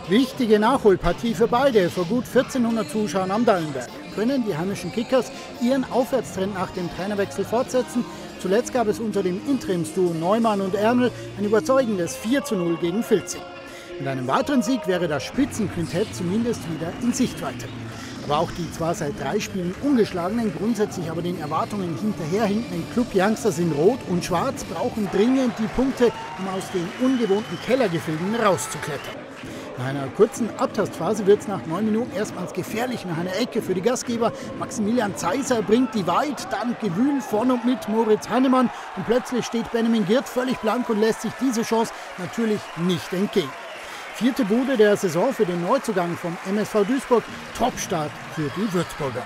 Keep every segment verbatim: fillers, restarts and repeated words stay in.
Wichtige Nachholpartie für beide. Vor gut vierzehnhundert Zuschauern am Dallenberg. Können die heimischen Kickers ihren Aufwärtstrend nach dem Trainerwechsel fortsetzen? Zuletzt gab es unter dem Interimsduo Neumann und Ärmel ein überzeugendes vier zu null gegen Vilzing. Mit einem weiteren Sieg wäre das Spitzenquintett zumindest wieder in Sichtweite. Aber auch die zwar seit drei Spielen ungeschlagenen, grundsätzlich aber den Erwartungen hinterherhinkenden Club-Youngsters in Rot und Schwarz brauchen dringend die Punkte, um aus den ungewohnten Kellergefilden rauszuklettern. Nach einer kurzen Abtastphase wird es nach neun Minuten erstmals gefährlich nach einer Ecke für die Gastgeber. Maximilian Zeiser bringt die weit, dann Gewühl von und mit Moritz Hannemann und plötzlich steht Benjamin Girt völlig blank und lässt sich diese Chance natürlich nicht entgehen. Vierte Bude der Saison für den Neuzugang vom M S V Duisburg, Topstart für die Würzburger.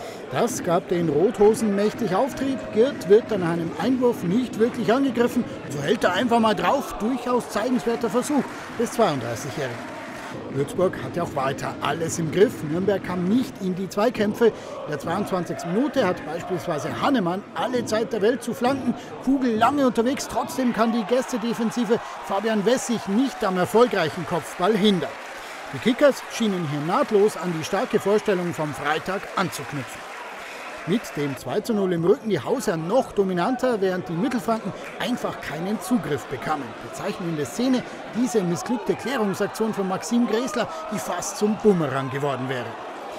Das gab den Rothosen mächtig Auftrieb. Girt wird dann nach einem Einwurf nicht wirklich angegriffen. So hält er einfach mal drauf. Durchaus zeigenswerter Versuch des zweiunddreißigjährigen. Würzburg hatte auch weiter alles im Griff. Nürnberg kam nicht in die Zweikämpfe. In der zweiundzwanzigsten Minute hat beispielsweise Hannemann alle Zeit der Welt zu flanken. Kugel lange unterwegs. Trotzdem kann die Gästedefensive Fabian Wessig nicht am erfolgreichen Kopfball hindern. Die Kickers schienen hier nahtlos an die starke Vorstellung vom Freitag anzuknüpfen. Mit dem zwei zu null im Rücken die Hausherren noch dominanter, während die Mittelfranken einfach keinen Zugriff bekamen. Bezeichnende Szene, diese missglückte Klärungsaktion von Maxim Gräßler, die fast zum Bumerang geworden wäre.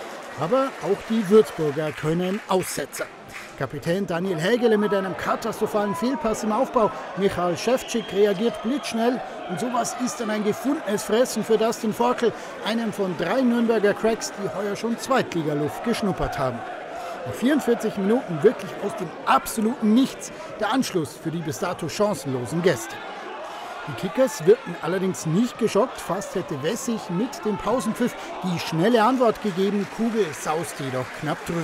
Aber auch die Würzburger können Aussetzer. Kapitän Daniel Hägele mit einem katastrophalen Fehlpass im Aufbau. Michael Schäfczyk reagiert blitzschnell. Und sowas ist dann ein gefundenes Fressen für Dustin Forkel, einem von drei Nürnberger Cracks, die heuer schon Zweitligaluft geschnuppert haben. Nach vierundvierzig Minuten wirklich aus dem absoluten Nichts der Anschluss für die bis dato chancenlosen Gäste. Die Kickers wirkten allerdings nicht geschockt, fast hätte Wessig mit dem Pausenpfiff die schnelle Antwort gegeben, Kugel saust jedoch knapp drüber.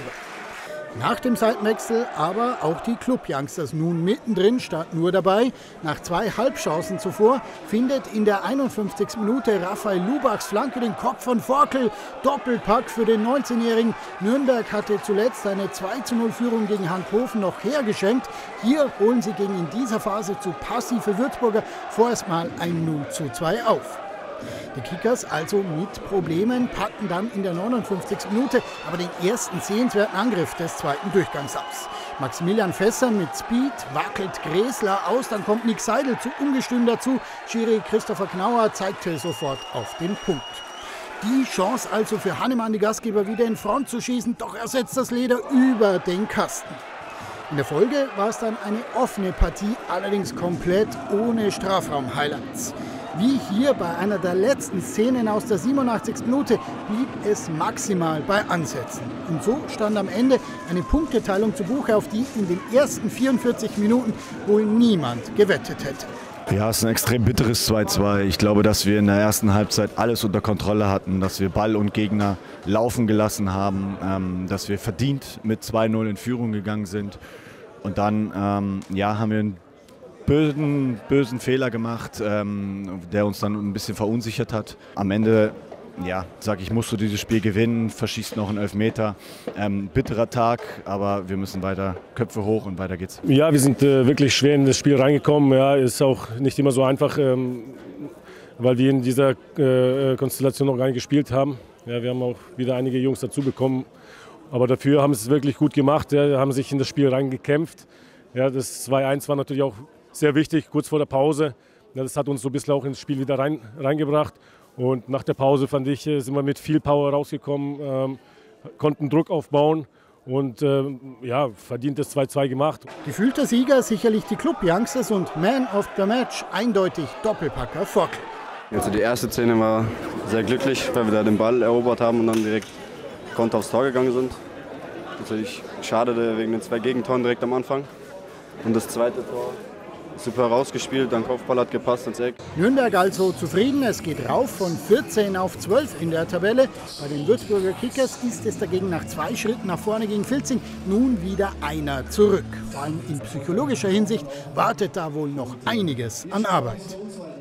Nach dem Seitenwechsel aber auch die Club-Youngsters nun mittendrin statt nur dabei. Nach zwei Halbchancen zuvor findet in der einundfünfzigsten Minute Raphael Lubachs Flanke den Kopf von Forkel. Doppelpack für den neunzehnjährigen. Nürnberg hatte zuletzt eine zwei zu null Führung gegen Hankhofen noch hergeschenkt. Hier holen sie gegen in dieser Phase zu passive Würzburger vorerst mal ein null zu zwei auf. Die Kickers also mit Problemen packen dann in der neunundfünfzigsten Minute aber den ersten sehenswerten Angriff des zweiten Durchgangs aus. Maximilian Fässer mit Speed wackelt Gräßler aus, dann kommt Nick Seidel zu ungestüm dazu. Schiri Christopher Knauer zeigte sofort auf den Punkt. Die Chance also für Hannemann, die Gastgeber, wieder in Front zu schießen, doch er setzt das Leder über den Kasten. In der Folge war es dann eine offene Partie, allerdings komplett ohne Strafraum-Highlights. Wie hier bei einer der letzten Szenen aus der siebenundachtzigsten Minute blieb es maximal bei Ansätzen. Und so stand am Ende eine Punkteteilung zu Buche, auf die in den ersten vierundvierzig Minuten wohl niemand gewettet hätte. Ja, es ist ein extrem bitteres zwei zu zwei. Ich glaube, dass wir in der ersten Halbzeit alles unter Kontrolle hatten, dass wir Ball und Gegner laufen gelassen haben, ähm, dass wir verdient mit zwei null in Führung gegangen sind. Und dann ähm, ja, haben wir einen bösen, bösen Fehler gemacht, ähm, der uns dann ein bisschen verunsichert hat. Am Ende, ja, sage ich, musst du dieses Spiel gewinnen, verschießt noch einen Elfmeter. Ähm, bitterer Tag, aber wir müssen weiter Köpfe hoch und weiter geht's. Ja, wir sind äh, wirklich schwer in das Spiel reingekommen. Ja, ist auch nicht immer so einfach, ähm, weil wir in dieser äh, Konstellation noch gar nicht gespielt haben. Ja, wir haben auch wieder einige Jungs dazu bekommen, aber dafür haben sie es wirklich gut gemacht. Ja, haben sich in das Spiel reingekämpft. Ja, das zwei eins war natürlich auch sehr wichtig, kurz vor der Pause. Ja, das hat uns so ein bisschen auch ins Spiel wieder rein, reingebracht. Und nach der Pause, fand ich, sind wir mit viel Power rausgekommen, ähm, konnten Druck aufbauen und ähm, ja, verdientes zwei zwei gemacht. Gefühlter Sieger sicherlich die Club-Youngsters und Man of the Match eindeutig Doppelpacker Forkel. Also die erste Szene war sehr glücklich, weil wir da den Ball erobert haben und dann direkt Konter aufs Tor gegangen sind. Natürlich schade wegen den zwei Gegentoren direkt am Anfang. Und das zweite Tor super rausgespielt, dann Kopfball hat gepasst ins Eck. Nürnberg also zufrieden, es geht rauf von vierzehn auf zwölf in der Tabelle. Bei den Würzburger Kickers ist es dagegen nach zwei Schritten nach vorne gegen Vilzing nun wieder einer zurück. Vor allem in psychologischer Hinsicht wartet da wohl noch einiges an Arbeit.